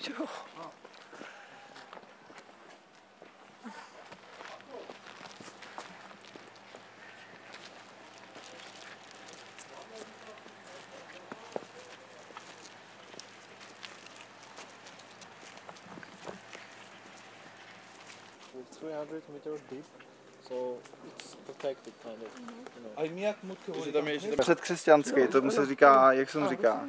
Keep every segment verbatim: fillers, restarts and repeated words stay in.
three hundred meters deep, so it's protected kind of. You know. Předkřesťanský, tomu se říká, jak se mu říká?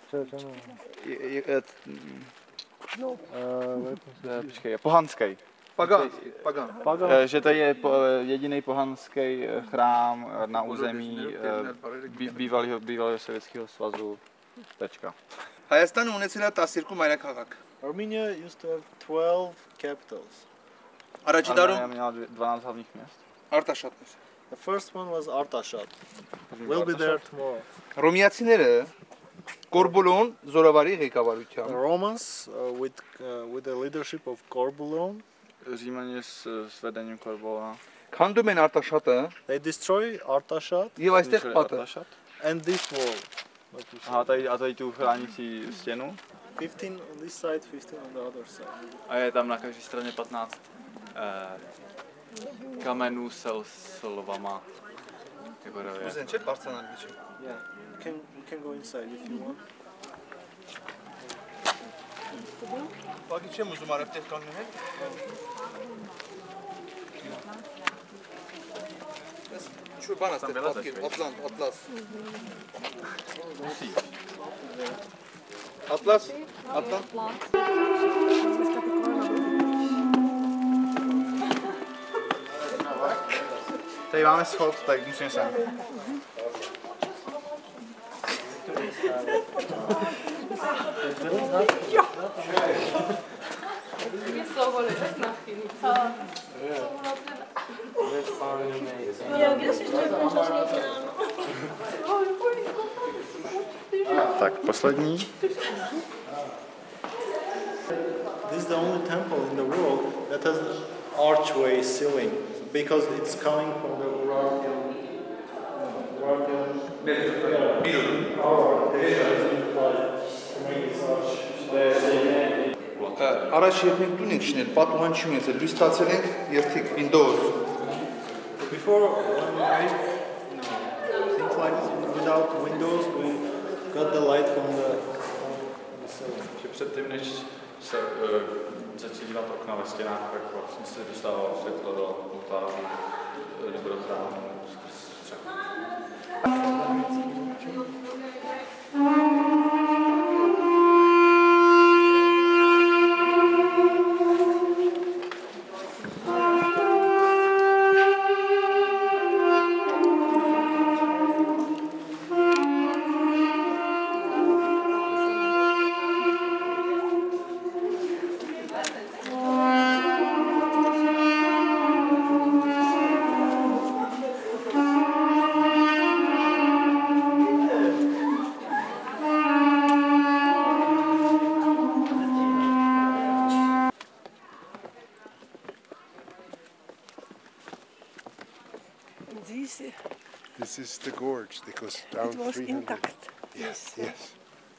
Počkej, pohanský. Pagan. Pagan. Že to je jediný pohanský chrám na území bývalého bývalého sovětského svazu. Tečka. Հայաստանը ունեցել է տասներկու մայրաքաղաք։ Armenia used to have twelve capitals. Armenia měla dvanáct hlavních měst. Արտաշատներ։ The first one was Artashat. We'll be there tomorrow. Ռոմիացիները Կորբուլոն զորավարի ղեկավարությամբ The Romans uh, with uh, with the leadership of Corbulo. Římani s, s vedením Corbola. քանդում են Արտաշատը They destroy Artashat եւ այստեղ պատը։ and this wall. Aha, tady, a tady tu chránící stěnu. fifteen on this side, fifteen on the other side. A je tam na každé straně patnáct eh, kamenů se slovama. Jako Ուզեն չէ՞ բարձրանալ միջը։ Yeah, you can you can go inside if you want. Բակի չեմ ուզում արևտեղ կանգնել։ Ինչ որ բան ասել, պատկեր, Ատլանտ, Ատլաս։ Atlas, Atlas. Tady máme schod, tak musíme sem. Tak, poslední. This is the only temple in the world that has an archway ceiling because it's coming from the Urartian. Urartian. Առաջ երբ մենք տուն ենք շինել, պատուհան չի ունեցել, լույս ստացել ենք երթիկ, Windows։ Before when we make you know, things like this without windows, we got the light from the, from the ceiling. Předtím, než se uh, začali dívat okna ve stěnách, tak vlastně se dostávalo světlo do oltářů nebo do chrámu skrz střechu. This is the gorge that goes down It was three hundred. intact. Yes, yes.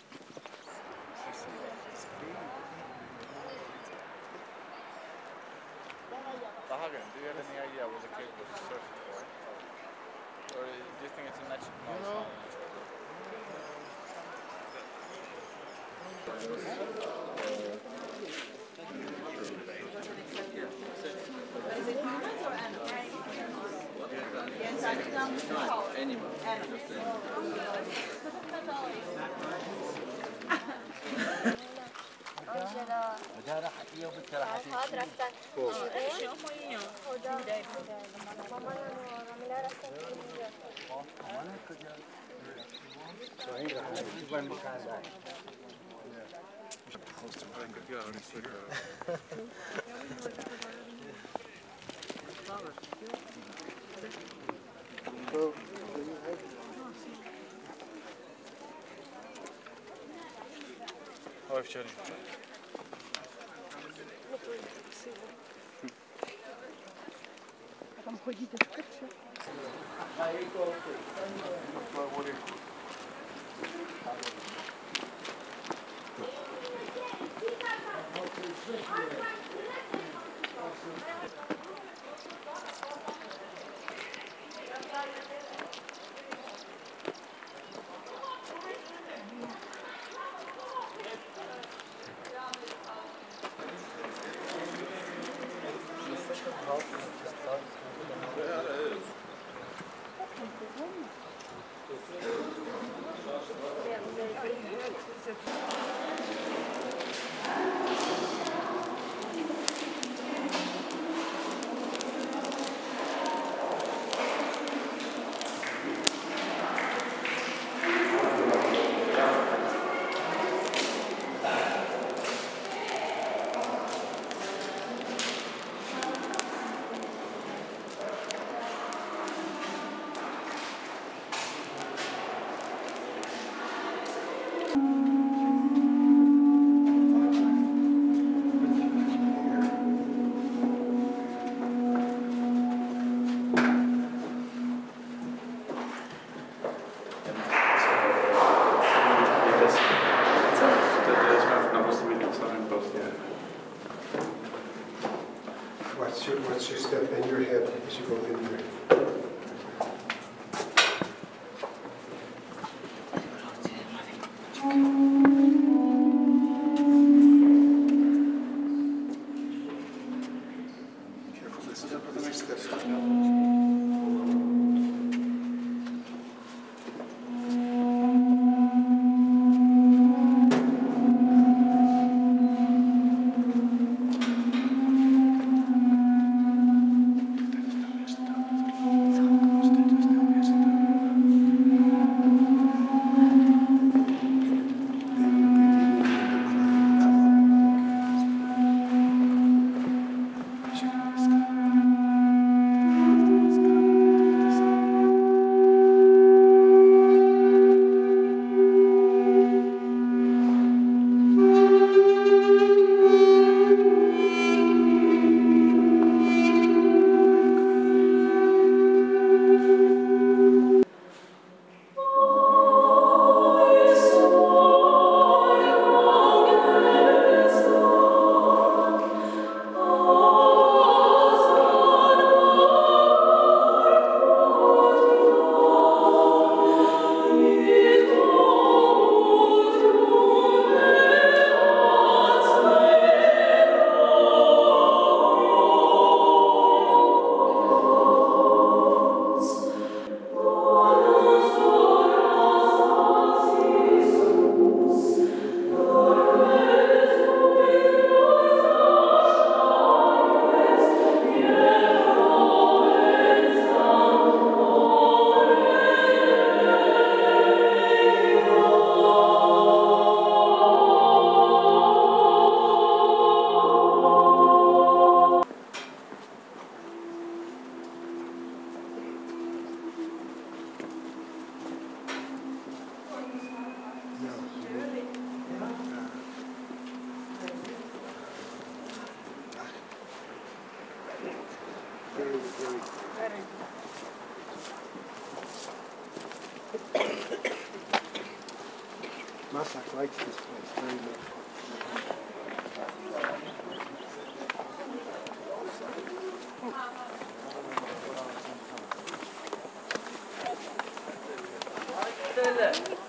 Hagen, do you have any idea what the cave was searching for? Or do you think it's a natural? No, no. Animal. Oj, včera. A tam chodíte škrče? Cossack likes this place very much. Tyle.